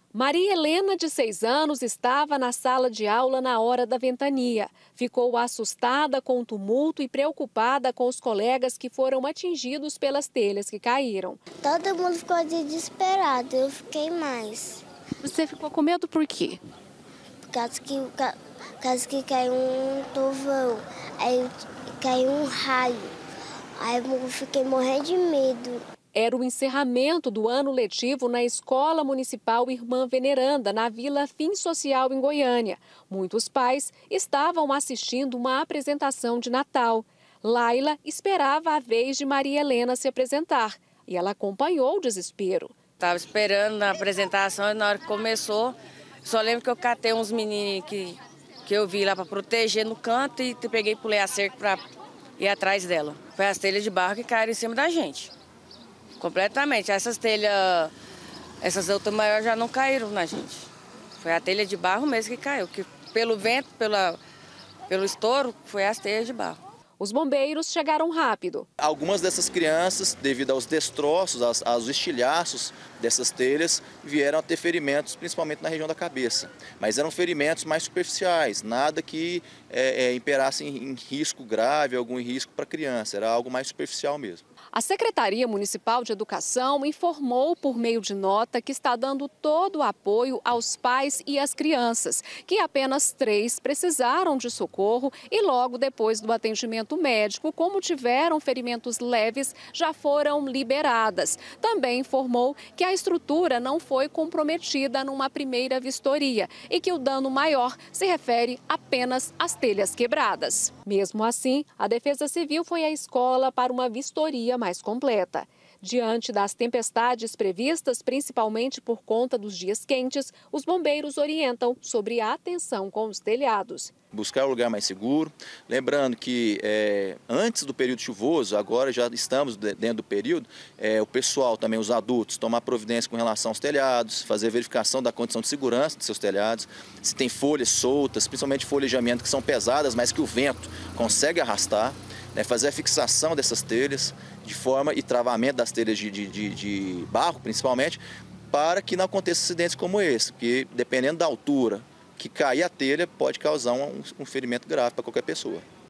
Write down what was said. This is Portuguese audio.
Maria Helena, de 6 anos, estava na sala de aula na hora da ventania. Ficou assustada com o tumulto e preocupada com os colegas que foram atingidos pelas telhas que caíram. Todo mundo ficou desesperado, eu fiquei mais. Você ficou com medo por quê? Por causa que caiu um trovão, aí caiu um raio. Aí eu fiquei morrendo de medo. Era o encerramento do ano letivo na Escola Municipal Irmã Veneranda, na Vila Fim Social, em Goiânia. Muitos pais estavam assistindo uma apresentação de Natal. Laila esperava a vez de Maria Helena se apresentar e ela acompanhou o desespero. Estava esperando a apresentação e na hora que começou, só lembro que eu catei uns meninos que eu vi lá para proteger no canto e peguei e pulei a cerca para ir atrás dela. Foi as telhas de barro que caíram em cima da gente. Completamente. Essas telhas, essas outras maiores já não caíram na gente. Foi a telha de barro mesmo que caiu, que pelo vento, pelo estouro, foi as telhas de barro. Os bombeiros chegaram rápido. Algumas dessas crianças, devido aos destroços, aos estilhaços dessas telhas, vieram a ter ferimentos, principalmente na região da cabeça. Mas eram ferimentos mais superficiais, nada que imperasse em risco grave, algum risco para a criança, era algo mais superficial mesmo. A Secretaria Municipal de Educação informou por meio de nota que está dando todo o apoio aos pais e às crianças, que apenas 3 precisaram de socorro e logo depois do atendimento médico, como tiveram ferimentos leves, já foram liberadas. Também informou que a estrutura não foi comprometida numa primeira vistoria e que o dano maior se refere apenas às telhas quebradas. Mesmo assim, a Defesa Civil foi à escola para uma vistoria mais completa. Diante das tempestades previstas, principalmente por conta dos dias quentes, os bombeiros orientam sobre a atenção com os telhados. Buscar um lugar mais seguro. Lembrando que antes do período chuvoso, agora já estamos dentro do período, o pessoal também, os adultos, tomar providência com relação aos telhados, fazer verificação da condição de segurança dos seus telhados, se tem folhas soltas, principalmente folhas de amianto que são pesadas, mas que o vento consegue arrastar, fazer a fixação dessas telhas de forma e travamento das telhas de barro, principalmente, para que não aconteça acidentes como esse, que dependendo da altura que cair a telha pode causar um ferimento grave para qualquer pessoa.